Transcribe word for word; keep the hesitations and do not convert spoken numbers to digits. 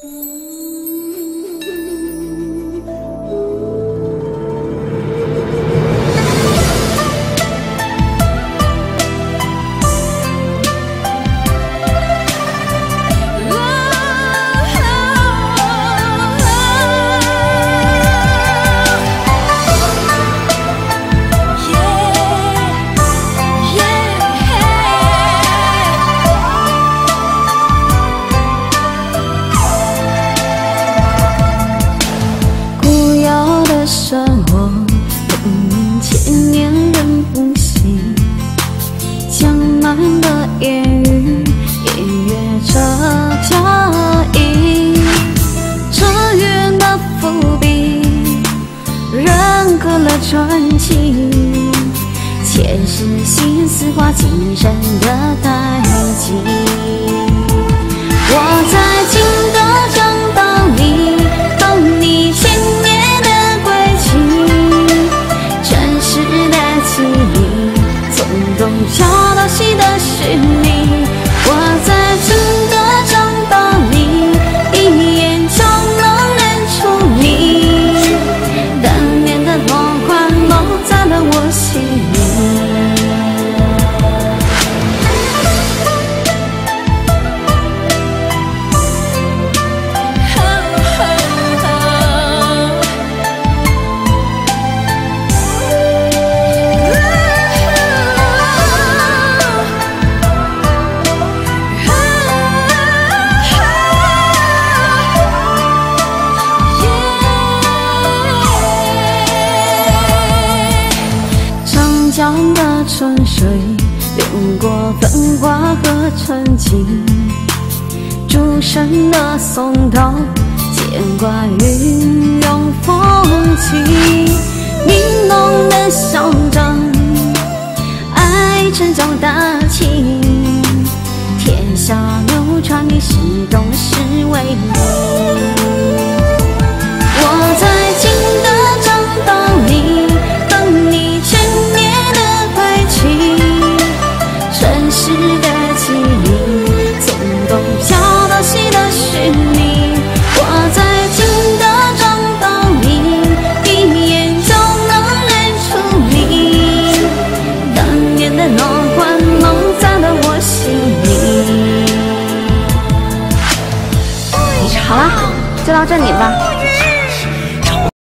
生活不明千年人不息，江南的烟雨隐约着脚印，这缘的伏笔认可了传奇，前世心思化今生的代际。我在金德正等你，等你千年东找到西的是你，我在金德正等你，一眼就能认出你，当年的落款落在了我心里。江的春水流过繁华和沉寂，诸神的松涛见惯云涌风起，玲珑的象征爱成就大情，天下流传的是东是为你。我在金德正等你，等你千年尘世的记忆，从东飘到西的是你，我在金德正等你，一眼就能认出你，当年的落款落在了我心里。 好了，就到这里吧。